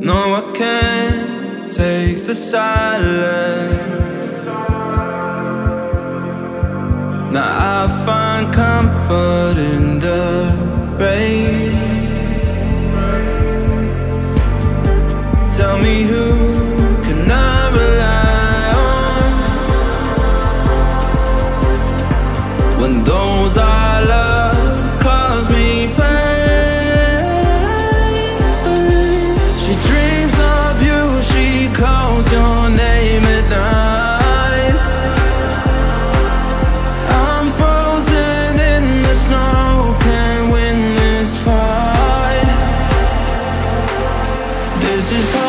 No, I can't take the silence. Now I find comfort in the rain. Tell me, who can I rely on when those I love cause me pain? She dreams of you, she calls your name at night. I'm frozen in the snow, can't win this fight. This is